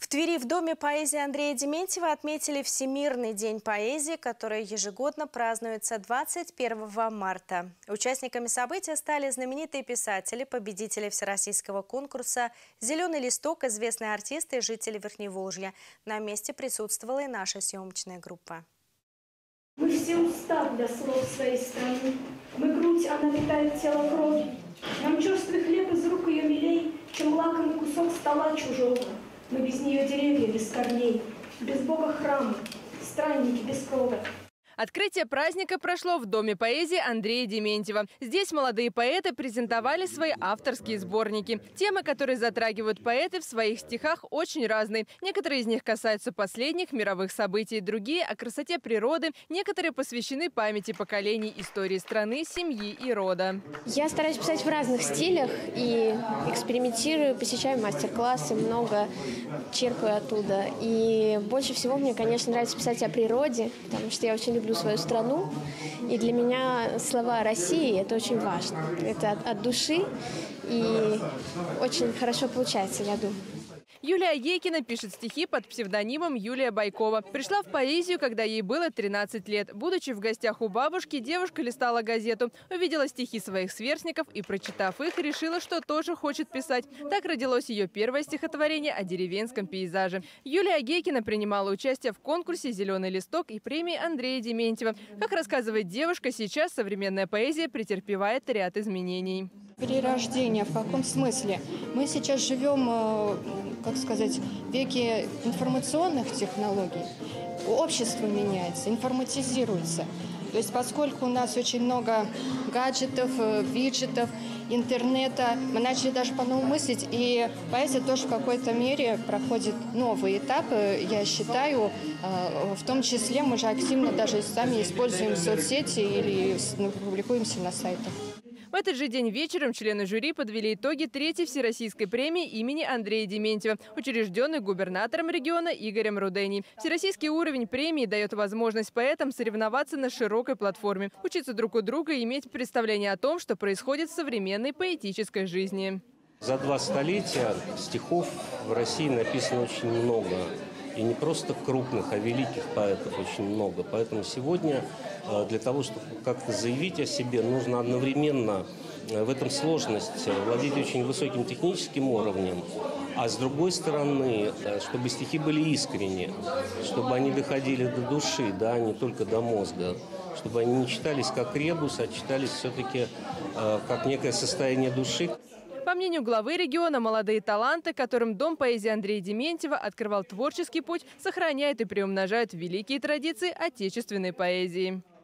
В Твери в Доме поэзии Андрея Дементьева отметили Всемирный день поэзии, который ежегодно празднуется 21 марта. Участниками события стали знаменитые писатели, победители всероссийского конкурса «Зеленый листок», известные артисты и жители Верхневолжья. На месте присутствовала и наша съемочная группа. Мы все устав для слов своей страны. Мы грудь, она питает тело кровью. Нам черствый хлеб из рук ее милей, чем лакомый кусок стола чужого. Мы без нее деревья без корней, без Бога храмы, странники без крови. Открытие праздника прошло в Доме поэзии Андрея Дементьева. Здесь молодые поэты презентовали свои авторские сборники. Темы, которые затрагивают поэты в своих стихах, очень разные. Некоторые из них касаются последних мировых событий, другие – о красоте природы, некоторые посвящены памяти поколений, истории страны, семьи и рода. Я стараюсь писать в разных стилях и экспериментирую, посещаю мастер-классы, много черпаю оттуда. И больше всего мне, конечно, нравится писать о природе, потому что я очень люблю свою страну, и для меня слова России – это очень важно. Это от души, и очень хорошо получается, я думаю. Юлия Айкина пишет стихи под псевдонимом Юлия Байкова. Пришла в поэзию, когда ей было 13 лет. Будучи в гостях у бабушки, девушка листала газету, увидела стихи своих сверстников и, прочитав их, решила, что тоже хочет писать. Так родилось ее первое стихотворение о деревенском пейзаже. Юлия Айкина принимала участие в конкурсе «Зеленый листок» и премии Андрея Дементьева. Как рассказывает девушка, сейчас современная поэзия претерпевает ряд изменений. Перерождение в каком смысле? Мы сейчас живем, как сказать, в веке информационных технологий. Общество меняется, информатизируется. То есть поскольку у нас очень много гаджетов, виджетов, интернета, мы начали даже по-новому мыслить, и поэзия тоже в какой-то мере проходит новые этапы, я считаю. В том числе мы же активно даже сами используем соцсети или публикуемся на сайтах. В этот же день вечером члены жюри подвели итоги третьей всероссийской премии имени Андрея Дементьева, учрежденной губернатором региона Игорем Рудени. Всероссийский уровень премии дает возможность поэтам соревноваться на широкой платформе, учиться друг у друга и иметь представление о том, что происходит в современной поэтической жизни. За 2 столетия стихов в России написано очень много. И не просто крупных, а великих поэтов очень много. Поэтому сегодня для того, чтобы как-то заявить о себе, нужно одновременно в этом сложность владеть очень высоким техническим уровнем, а с другой стороны, чтобы стихи были искренни, чтобы они доходили до души, да, не только до мозга, чтобы они не читались как ребус, а читались все-таки как некое состояние души. По мнению главы региона, молодые таланты, которым Дом поэзии Андрея Дементьева открывал творческий путь, сохраняют и приумножают великие традиции отечественной поэзии.